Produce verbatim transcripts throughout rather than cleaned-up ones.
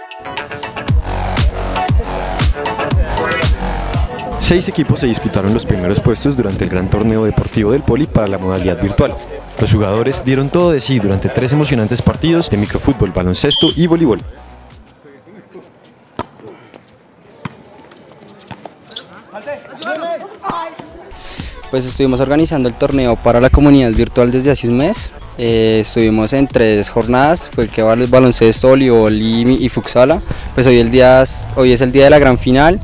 Seis equipos se disputaron los primeros puestos durante el gran torneo deportivo del Poli para la modalidad virtual. Los jugadores dieron todo de sí durante tres emocionantes partidos de microfútbol, baloncesto y voleibol. Pues estuvimos organizando el torneo para la comunidad virtual desde hace un mes. Eh, estuvimos en tres jornadas, fue que baloncesto, voleibol y, y futsala. Pues hoy, el día, hoy es el día de la gran final.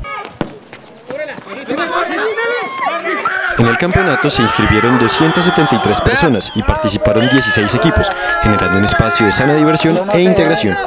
En el campeonato se inscribieron doscientas setenta y tres personas y participaron dieciséis equipos, generando un espacio de sana diversión e integración.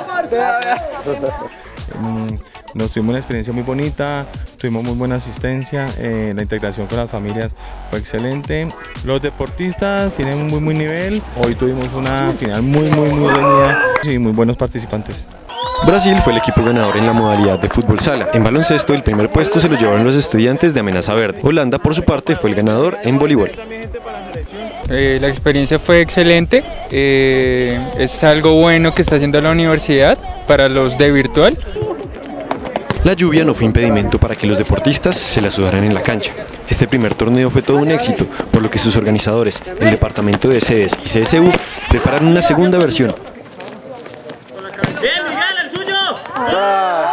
Nos tuvimos una experiencia muy bonita, tuvimos muy buena asistencia, eh, la integración con las familias fue excelente. Los deportistas tienen un muy buen nivel, hoy tuvimos una final muy muy muy reñida y muy buenos participantes. Brasil fue el equipo ganador en la modalidad de fútbol sala. En baloncesto el primer puesto se lo llevaron los estudiantes de Amenaza Verde. Holanda por su parte fue el ganador en voleibol. Eh, la experiencia fue excelente, eh, es algo bueno que está haciendo la universidad para los de virtual. La lluvia no fue impedimento para que los deportistas se la sudaran en la cancha. Este primer torneo fue todo un éxito, por lo que sus organizadores, el Departamento de Sedes y C S U, prepararon una segunda versión. ¡Bien, Miguel, el suyo!